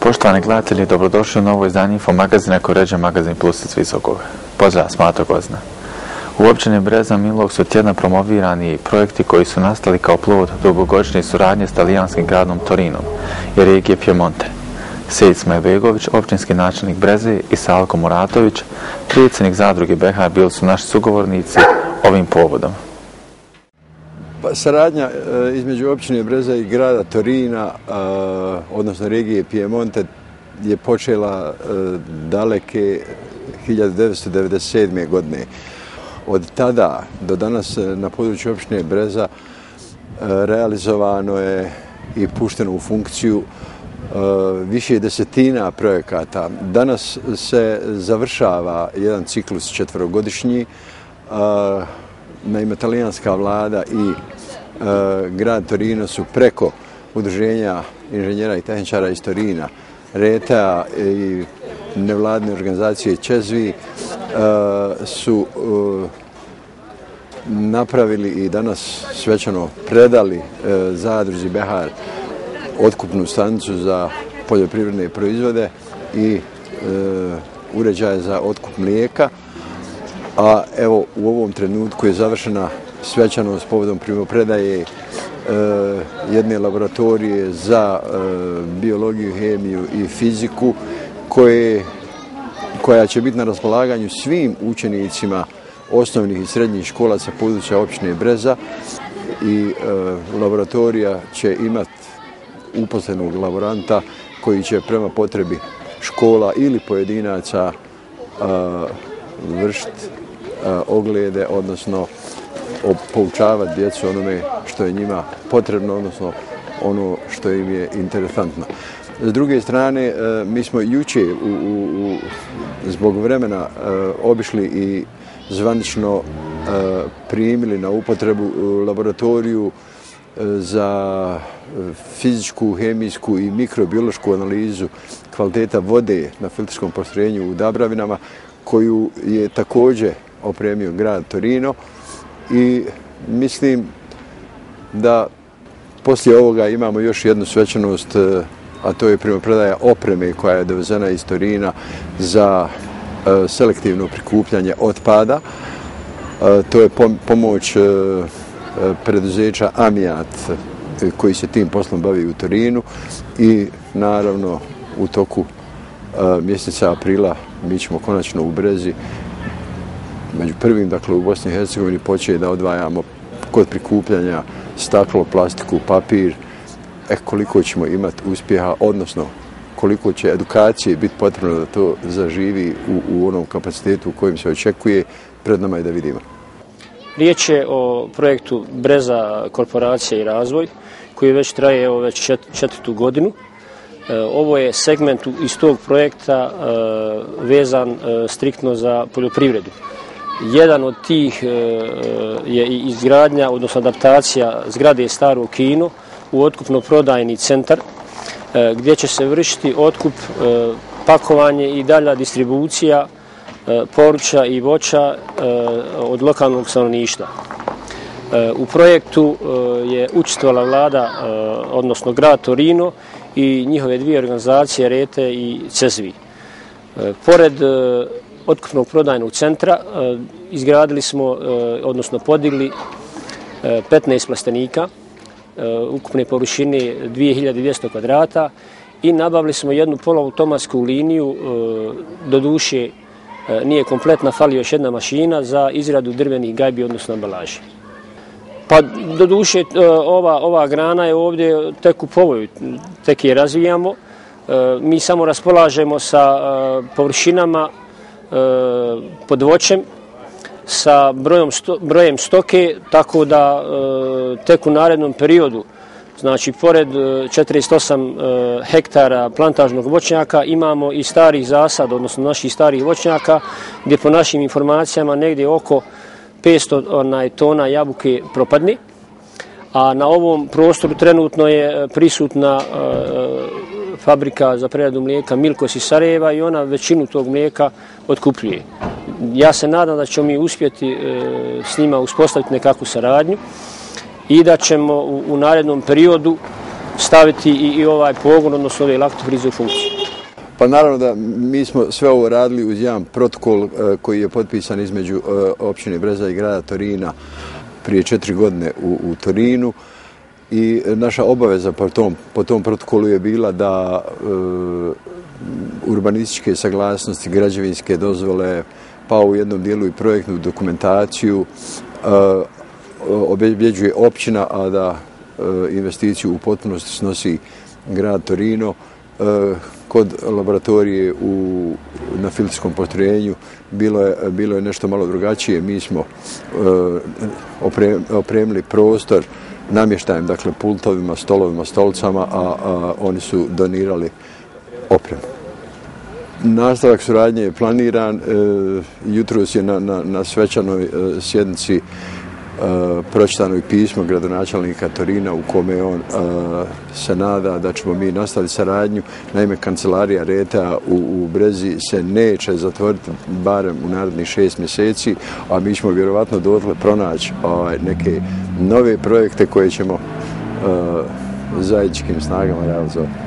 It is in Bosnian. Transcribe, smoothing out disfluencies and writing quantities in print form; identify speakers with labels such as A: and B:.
A: Poštovani gledatelji, dobrodošli u novo izdanje Info magazina koji ređe magazin Plus iz Visokog. Pozdrav, Smato Gozna. U općini Breza Milog su tjedno promovirani projekti koji su nastali kao plod dugogodišnje suradnje s talijanskim gradom Torinom i regije Piemonte. Sejid Smajbegović, općinski načelnik Breze, i Salko Muratović, predsjednik zadruge Behar, bili su naši sugovornici ovim povodom.
B: Saradnja između općine Breza i grada Torina, odnosno regije Piemonte, je počela daleke 1997. godine. Od tada do danas na području općine Breza realizovano je i pušteno u funkciju više desetina projekata. Danas se završava jedan ciklus četverogodišnji. Naime, talijanska vlada i grad Torino su preko udruženja inženjera i tehničara iz Torina, RETA i nevladine organizacije Čezvi su napravili i danas svečano predali zadruzi Behar otkupnu stanicu za poljoprivredne proizvode i uređaje za otkup mlijeka. A evo, u ovom trenutku je završena svečanost povodom primopredaje jedne laboratorije za biologiju, hemiju i fiziku koja će biti na raspolaganju svim učenicima osnovnih i srednjih škola sa područja općine Breza, i laboratorija će imati uposlenog laboranta koji će prema potrebi škola ili pojedinaca vršiti oglede, odnosno poučavati djecu onome što je njima potrebno, odnosno ono što im je interesantno. S druge strane, mi smo jučer zbog vremena obišli i zvanično primili na upotrebu laboratoriju za fizičku, hemijsku i mikrobiološku analizu kvaliteta vode na filterskom postrojenju u Dabravinama, koju je također opremio grad Torino, i mislim da poslije ovoga imamo još jednu svečanost, a to je primopredaja opreme koja je dovezena iz Torina za selektivno prikupljanje otpada. To je pomoć preduzeća Amijat koji se tim poslom bavi u Torinu, i naravno u toku mjeseca aprila mi ćemo konačno u Brezi među prvim, dakle u Bosni i Hercegovini, početi da odvajamo kod prikupljanja staklo, plastiku, papir. Koliko ćemo imati uspjeha, odnosno koliko će edukacije biti potrebno da to zaživi u onom kapacitetu u kojem se očekuje, pred nama je da vidimo.
C: Riječ je o projektu Breza korporacija i razvoj koji već traje već četvrtu godinu. Ovo je segment iz tog projekta vezan striktno za poljoprivredu. Jedan od tih je i izgradnja, odnosno adaptacija zgrade Staro kino u otkupno-prodajni centar, gdje će se vršiti otkup, pakovanje i dalja distribucija povrća i voća od lokalnog stanovništva. U projektu je učestvovala vlada, odnosno grad Torino i njihove dvije organizacije, RETE i Čezvi. Pored otkupnog prodajnog centra izgradili smo, odnosno podigli 15 plastenika ukupne površine 2200 kvadrata, i nabavili smo jednu poluautomatsku liniju, doduše nije kompletna, fali još jedna mašina za izradu drvenih gajbi, odnosno ambalaže. Pa doduše ova grana je ovdje tek u povoju, tek je razvijamo. Mi samo raspolažemo sa površinama pod voćem, sa brojem stoke, tako da tek u narednom periodu, znači pored 48 hektara plantažnog voćnjaka, imamo i starih zasada, odnosno naših starih voćnjaka, gdje po našim informacijama negdje oko 500 tona jabuke propadne, a na ovom prostoru trenutno je prisutna fabrika za preradu mlijeka Milkos iz Sarajeva, i ona većinu tog mlijeka otkupljuje. Ja se nadam da ćemo mi uspjeti s njima uspostaviti nekakvu saradnju i da ćemo u narednom periodu staviti i ovaj pogon, odnosno ove laktofrize u funkciju.
B: Pa naravno da mi smo sve ovo radili uz jedan protokol koji je potpisan između općine Breza i grada Torina prije 4 godine u Torinu i naša obaveza po tom protokolu je bila da urbanističke saglasnosti, građevinske dozvole, pa u jednom dijelu i projektnu dokumentaciju obezbjeđuje općina, a da investiciju u potpunosti snosi grad Torino. Kod laboratorije na filterskom postrojenju bilo je nešto malo drugačije. Mi smo opremili prostor namještajem, dakle pultovima, stolovima, stolicama, a oni su donirali opremu. Nastavak suradnje je planiran. Jutros je na svečanoj sjednici pročitano i pismo gradonačelnika Torina u kome on se nada da ćemo mi nastaviti saradnju. Naime, kancelarija RETA u Brezi se neće zatvoriti barem u narednih 6 mjeseci, a mi ćemo vjerovatno dotle pronaći neke nove projekte koje ćemo zajedničkim snagama realizovati.